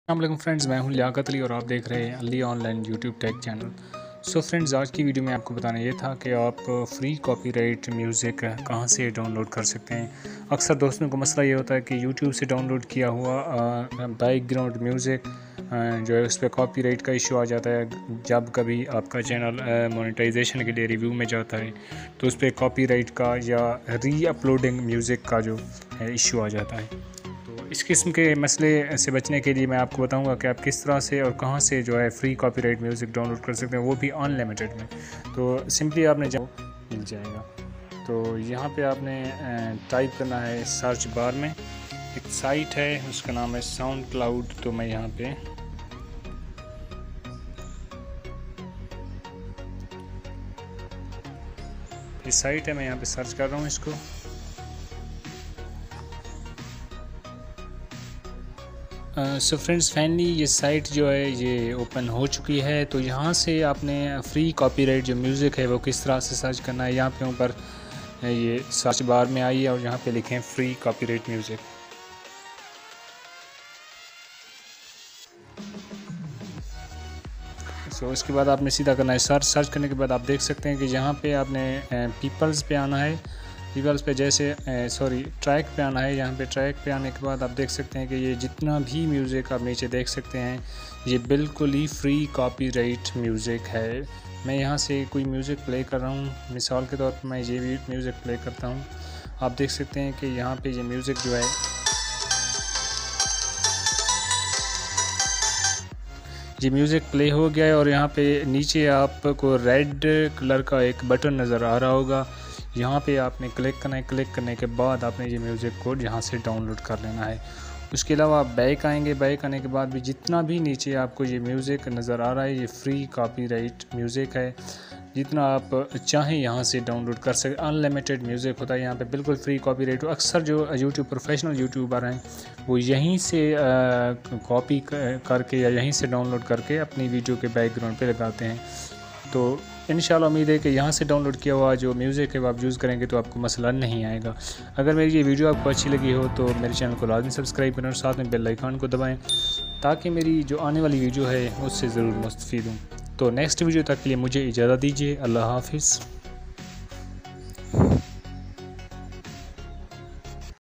अस्सलाम फ्रेंड्स, मैं हूं लियाकत अली और आप देख रहे हैं Ali online YouTube tech channel. So friends, आज की वीडियो में आपको बताना ये था कि आप फ्री कॉपीराइट म्यूज़िक कहां से डाउनलोड कर सकते हैं। अक्सर दोस्तों को मसला ये होता है कि यूट्यूब से डाउनलोड किया हुआ बैकग्राउंड म्यूज़िक जो है उस पर कॉपीराइट का इशू आ जाता है। जब कभी आपका चैनल मोनेटाइजेशन के लिए रिव्यू में जाता है तो उस पर कॉपीराइट का या री अपलोडिंग म्यूज़िक का जो है इशू आ जाता है। इस किस्म के मसले से बचने के लिए मैं आपको बताऊंगा कि आप किस तरह से और कहां से जो है फ्री कॉपीराइट म्यूज़िक डाउनलोड कर सकते हैं, वो भी अनलिमिटेड में। तो सिंपली आपने मिल जाएगा। तो यहाँ पे आपने टाइप करना है सर्च बार में, एक साइट है उसका नाम है साउंड क्लाउड। तो मैं यहाँ पे इस साइट है, मैं यहाँ पे सर्च कर रहा हूँ इसको। सो फ्रेंड्स, फाइनली ये साइट जो है ये ओपन हो चुकी है। तो यहाँ से आपने फ्री कॉपीराइट जो म्यूज़िक है वो किस तरह से सर्च करना है, यहाँ पे ऊपर ये सर्च बार में आइए और यहाँ पे लिखें फ्री कॉपीराइट म्यूज़िक। सो इसके बाद आपने सीधा करना है सर्च करने के बाद आप देख सकते हैं कि यहाँ पे आपने पीपल्स पे आना है। पीपल्स पे जैसे ट्रैक पे आना है। यहाँ पे ट्रैक पे आने के बाद आप देख सकते हैं कि ये जितना भी म्यूज़िक आप नीचे देख सकते हैं ये बिल्कुल ही फ्री कॉपीराइट म्यूज़िक है। मैं यहाँ से कोई म्यूज़िक प्ले कर रहा हूँ, मिसाल के तौर पर मैं ये भी म्यूज़िक प्ले करता हूँ। आप देख सकते हैं कि यहाँ पे ये म्यूज़िक जो है ये म्यूज़िक प्ले हो गया है और यहाँ पे नीचे आपको रेड कलर का एक बटन नज़र आ रहा होगा। यहाँ पे आपने क्लिक करना है। क्लिक करने के बाद आपने ये म्यूज़िक कोड यहाँ से डाउनलोड कर लेना है। उसके अलावा आप बैक आएंगे। बैक आने के बाद भी जितना भी नीचे आपको ये म्यूज़िक नज़र आ रहा है ये फ्री कॉपीराइट म्यूज़िक है। जितना आप चाहें यहाँ से डाउनलोड कर सकते। अनलिमिटेड म्यूज़िक होता है यहाँ पे, बिल्कुल फ्री कॉपीराइट। अक्सर जो यूट्यूब प्रोफेशनल यूट्यूबर हैं वो यहीं से कॉपी करके या यहीं से डाउनलोड करके अपनी वीडियो के बैकग्राउंड पे लगाते हैं। तो इंशाल्लाह उम्मीद है कि यहाँ से डाउनलोड किया हुआ जो म्यूज़िक है वो आप यूज़ करेंगे तो आपको मसला नहीं आएगा। अगर मेरी ये वीडियो आपको अच्छी लगी हो तो मेरे चैनल को लाजमी सब्सक्राइब करें और साथ में बेल आइकन को दबाएं ताकि मेरी जो आने वाली वीडियो है उससे ज़रूर मुस्तफ़ीद हूँ। तो नेक्स्ट वीडियो तक के लिए मुझे इजाज़त दीजिए। अल्लाह हाफिज़।